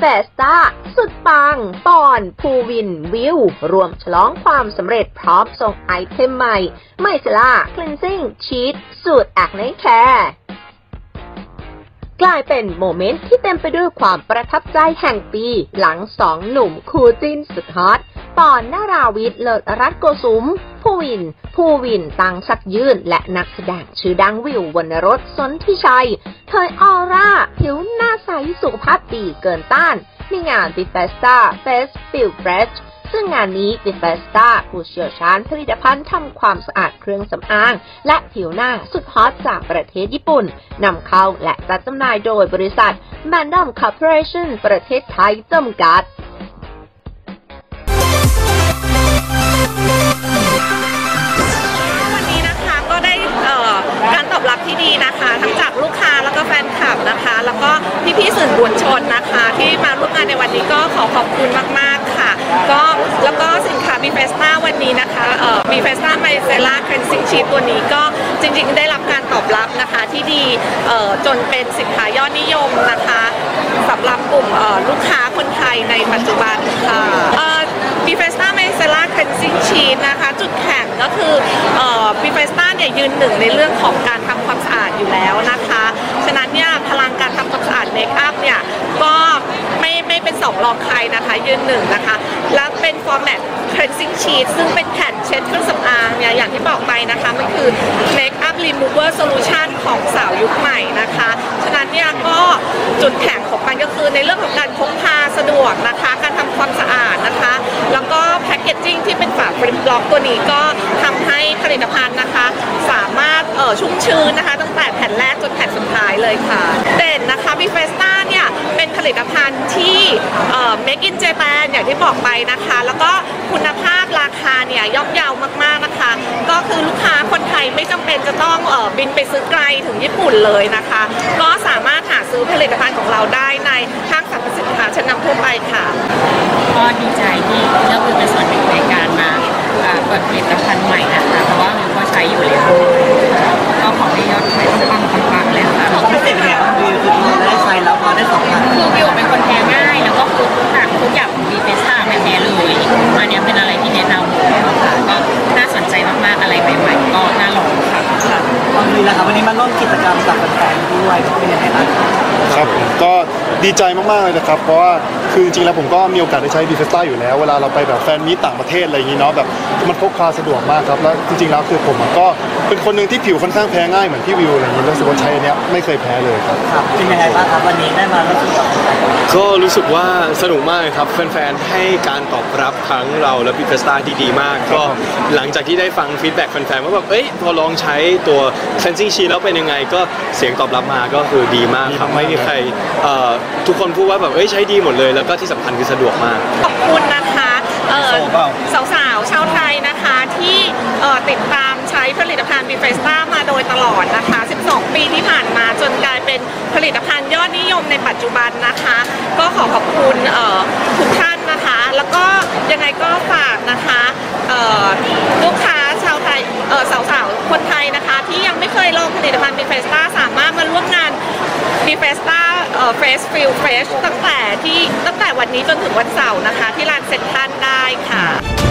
เฟสต้าสุดปังปอนภูวินวิวรวมฉลองความสำเร็จพร้อมส่งไอเทมใหม่ไมเซล่าคลีนซิ่งชีทสูตรแอคเนแคร์กลายเป็นโมเมนต์ที่เต็มไปด้วยความประทับใจแห่งปีหลังสองหนุ่มคู่จิ้นสุดฮอตปอนนราวิทย์เลิศรัตน์โกสุมภูวินตังศักดิ์ยืนและนักแสดงชื่อดังวิววรรณรสสนธิชัยเผยออร่าผิวหน้าใสสุขภาพดีเกินต้านในงาน Bethesda Fest Feel Fresh ซึ่งงานนี้ Bethesda ผู้เชี่ยวชาญผลิตภัณฑ์ทำความสะอาดเครื่องสำอางและผิวหน้าสุดฮอตจากประเทศญี่ปุ่นนำเข้าและจัดจำหน่ายโดยบริษัท Mandom Corporation ประเทศไทยจำกัดการตอบรับที่ดีนะคะทั้งจากลูกค้าแล้วก็แฟนคลับนะคะแล้วก็พี่ๆสื่อมวลชนนะคะที่มาร่วมงานในวันนี้ก็ขอบคุณมากๆค่ะแล้วก็สินค้าบีเฟสต้าวันนี้นะคะบีเฟสต้าไมเซล่าคลีนซิ่งชีทตัวนี้ก็จริงๆได้รับการตอบรับนะคะที่ดีจนเป็นสินค้ายอดนิยมนะคะสำหรับกลุ่มลูกค้าคนไทยในปัจจุบันค่ะบีเฟสต้าไมเซล่าคลีนซิ่งชีทนะคะจุดแข็งก็คือบีเฟสต้าเนี่ยยืนหนึ่งในเรื่องของการทำความสะอาดอยู่แล้วนะคะฉะนั้นเนี่ยพลังการทำความสะอาดเมคอัพเนี่ยก็ไม่เป็นสองรองใครนะคะยืนหนึ่งนะคะและเป็นฟอร์แมตcleansing sheet ซึ่งเป็นแผ่นเช็ดเครื่องสำอางเนี่ยอย่างที่บอกไปนะคะมันคือ Makeup Remover Solution ของสาวยุคใหม่นะคะฉะนั้นเนี่ยก็จุดแข็งของมันก็คือในเรื่องของการพกพาสะดวกนะคะการทำความสะอาดนะคะแล้วก็แพคเกจจิ้งที่เป็นฝาฟลิปล็อกตัวนี้ก็ทำให้ผลิตภัณฑ์นะคะสามารถชุ่มชื้นนะคะตั้งแต่แผ่นแรกจนแผ่นสุดท้ายเลยค่ะเด่นนะคะบีเฟสต้าเนี่ยเป็นผลิตภัณฑ์ที่Make in Japan อย่างที่บอกไปนะคะแล้วก็คุณภาพราคาเนี่ยย่อมเยาวมากๆนะคะก็คือลูกค้าคนไทยไม่จำเป็นจะต้องบินไปซื้อไกลถึงญี่ปุ่นเลยนะคะก็สามารถหาซื้อผลิตภัณฑ์ของเราได้ในห้างสรรพสินค้าชั้นนำทั่วไปค่ะก็ดีใจที่เลือกเป็นส่วนหนึ่งในการมาเปิดผลิตภัณฑ์ใหม่นะคะเพราะว่าวิวก็ใช้อยู่แล้วก็ขอให้ยอดขายปังๆเลยค่ะของพิเศษเนี่ยวิวคือเราได้ใช้แล้วพอได้2 ครั้งคือวิวเป็นคนแพ้ง่ายแล้วก็คือทุกอย่างของบีเฟสต้าไม่แพ้เลยอันนี้เป็นอะไรที่แนะนำเลยค่ะก็น่าสนใจมากๆอะไรใหม่ๆก็น่าลองค่ะตอนนี้นะคะวันนี้มาร่วมกิจกรรมกับแฟนๆด้วยเป็นยังไงบ้างครับผมก็ดีใจมากๆเลยนะครับเพราะว่าคือจริงๆแล้วผมก็มีโอกาสได้ใช้บีเฟสต้าอยู่แล้วเวลาเราไปแบบแฟนมีตต่างประเทศอะไรอย่างนี้เนาะแบบมันพกพาสะดวกมากครับแล้วจริงๆแล้วคือผมก็เป็นคนหนึ่งที่ผิวค่อนข้างแพ้ง่ายเหมือนพี่วิวอะไรอย่างนี้รู้สึกว่าใช้อันเนี้ยไม่เคยแพ้เลยครับเป็นยังไงบ้างครับวันนี้ได้มาร่วมกิจกรรมก็รู้สึกว่าสนุกมากครับแฟนๆให้การตอบรับทั้งเราและบีเฟสต้าที่ดีมากก็หลังจากที่ได้ฟังฟีดแบ็กแฟนๆว่าแบบพอลองใช้ตัว cleansing sheet แล้วเป็นยังไงก็เสียงตอบรับมาก็คือดีมากครับไม่มีใครทุกคนพูดว่าแบบใช้ดีหมดเลยแล้วก็ที่สำคัญคือสะดวกมากขอบคุณนะคะสาวๆชาวไทยนะคะที่ติดตามใช้ผลิตภัณฑ์บีเฟสต้ามาโดยตลอดนะคะ12 ปีที่ผ่านมาจนกลายเป็นผลิตภัณฑ์ยอดนิยมในปัจจุบันนะคะก็ขอบคุณทุกท่านนะคะแล้วก็ยังไงก็ฝากนะคะลูกค้าชาวไทยสาวๆคนไทยนะคะที่ยังไม่เคยลองผลิตภัณฑ์บีเฟสต้าสามารถมาร่วมงานบีเฟสต้าFresh Feel Fresh ตั้งแต่วันนี้จนถึงวันเสาร์นะคะที่ลานเซ็นทรัลได้ค่ะ